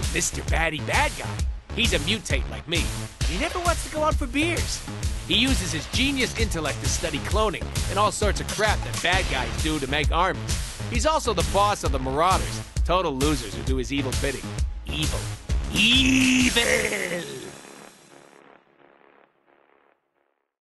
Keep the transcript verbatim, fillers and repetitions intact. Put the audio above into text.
Mister Batty Bad Guy. He's a mutate like me, and he never wants to go out for beers. He uses his genius intellect to study cloning and all sorts of crap that bad guys do to make armies. He's also the boss of the Marauders, total losers who do his evil bidding. Evil. Evil!